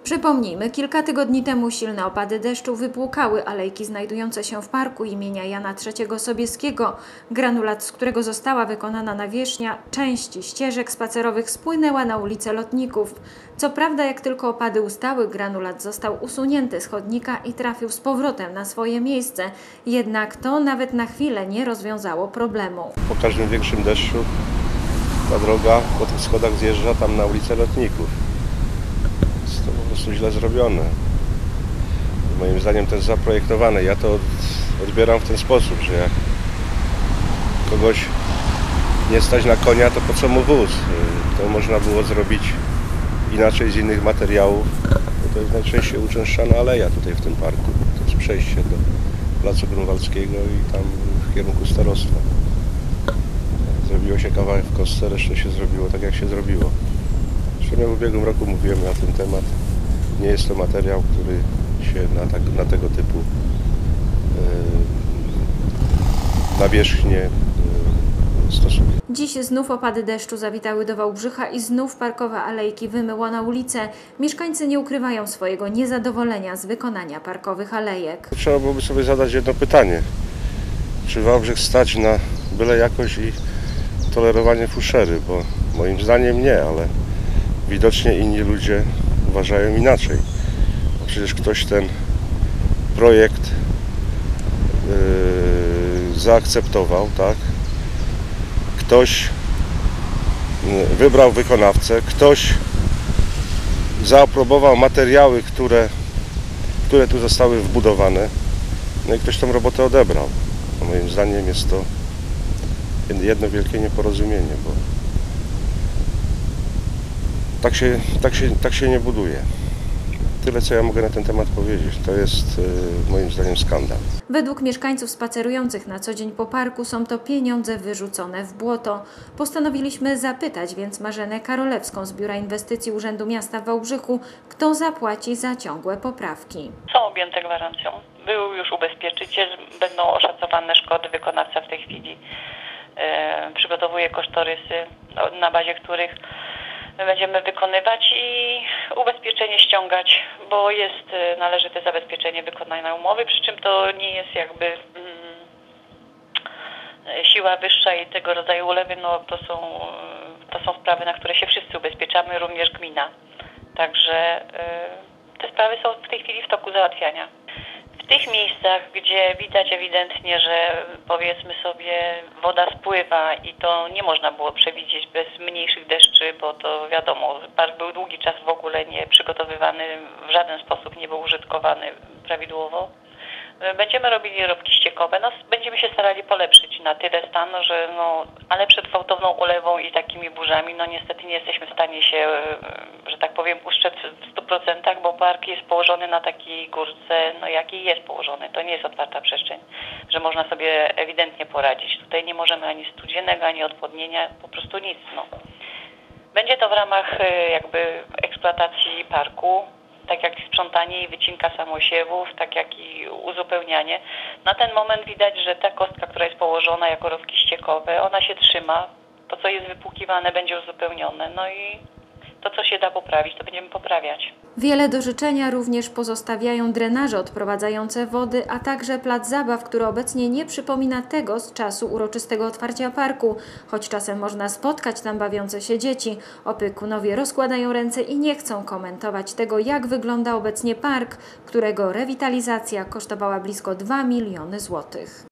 Przypomnijmy, kilka tygodni temu silne opady deszczu wypłukały alejki znajdujące się w parku imienia Jana III Sobieskiego. Granulat, z którego została wykonana nawierzchnia części ścieżek spacerowych, spłynęła na ulicę Lotników. Co prawda, jak tylko opady ustały, granulat został usunięty z chodnika i trafił z powrotem na swoje miejsce. Jednak to nawet na chwilę nie rozwiązało problemu. Po każdym większym deszczu ta droga po tych schodach zjeżdża tam na ulicę Lotników. Jest to po prostu źle zrobione. Moim zdaniem to jest zaprojektowane. Ja to odbieram w ten sposób, że jak kogoś nie stać na konia, to po co mu wóz? To można było zrobić inaczej, z innych materiałów. To jest najczęściej uczęszczana aleja tutaj w tym parku. To jest przejście do Placu Grunwaldzkiego i tam w kierunku starostwa. Zrobiło się kawałek w kostce, resztę się zrobiło tak, jak się zrobiło. Zresztą ja w ubiegłym roku mówiłem na ten temat. Nie jest to materiał, który się na tego typu nawierzchnię stosuje. Dziś znów opady deszczu zawitały do Wałbrzycha i znów parkowe alejki wymyło na ulicę. Mieszkańcy nie ukrywają swojego niezadowolenia z wykonania parkowych alejek. Trzeba byłoby sobie zadać jedno pytanie. Czy Wałbrzych stać na byle jakość i tolerowanie fuszery? Bo moim zdaniem nie, ale widocznie inni ludzie uważają inaczej. Bo przecież ktoś ten projekt zaakceptował, tak? Ktoś wybrał wykonawcę, ktoś zaaprobował materiały, które tu zostały wbudowane, no i ktoś tą robotę odebrał. A moim zdaniem jest to jedno wielkie nieporozumienie, bo tak się nie buduje. Tyle, co ja mogę na ten temat powiedzieć. To jest moim zdaniem skandal. Według mieszkańców spacerujących na co dzień po parku są to pieniądze wyrzucone w błoto. Postanowiliśmy zapytać więc Marzenę Karolewską z Biura Inwestycji Urzędu Miasta w Wałbrzychu, kto zapłaci za ciągłe poprawki. Są objęte gwarancją. Był już ubezpieczyciel, będą oszacowane szkody. Wykonawca w tej chwili przygotowuje kosztorysy, na bazie których będziemy wykonywać i ubezpieczenie ściągać, bo jest należyte zabezpieczenie wykonania umowy, przy czym to nie jest jakby siła wyższa i tego rodzaju ulewy, no to są sprawy, na które się wszyscy ubezpieczamy, również gmina. Także te sprawy są w tej chwili w toku załatwiania. W tych miejscach, gdzie widać ewidentnie, że powiedzmy sobie woda spływa i to nie można było przewidzieć bez mniejszych deszczy, bo to wiadomo, park był długi czas w ogóle nie przygotowywany, w żaden sposób nie był użytkowany prawidłowo. Będziemy robili robki ściekowe, no, będziemy się starali polepszyć na tyle stan, że ale przed gwałtowną ulewą i takimi burzami, no niestety nie jesteśmy w stanie się, że tak powiem, ustrzec w 100%, bo park jest położony na takiej górce, no jaki jest położony. To nie jest otwarta przestrzeń, że można sobie ewidentnie poradzić. Tutaj nie możemy ani studziennego, ani odwodnienia, po prostu nic. No. Będzie to w ramach jakby eksploatacji parku, tak jak sprzątanie i wycinka samosiewów, tak jak i uzupełnianie. Na ten moment widać, że ta kostka, która jest położona jako rowki ściekowe, ona się trzyma. To, co jest wypłukiwane, będzie uzupełnione. No i to, co się da poprawić, to będziemy poprawiać. Wiele do życzenia również pozostawiają drenaże odprowadzające wody, a także plac zabaw, który obecnie nie przypomina tego z czasu uroczystego otwarcia parku, choć czasem można spotkać tam bawiące się dzieci. Opiekunowie rozkładają ręce i nie chcą komentować tego, jak wygląda obecnie park, którego rewitalizacja kosztowała blisko 2 miliony złotych.